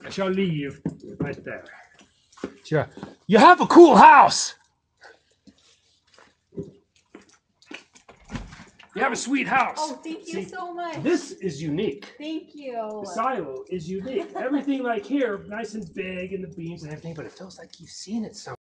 I shall leave right there. Sure. You have a cool house. You have a sweet house. Oh, thank you so much. This is unique. Thank you. The silo is unique. Everything like here, nice and big, and the beams and everything, but it feels like you've seen it somewhere.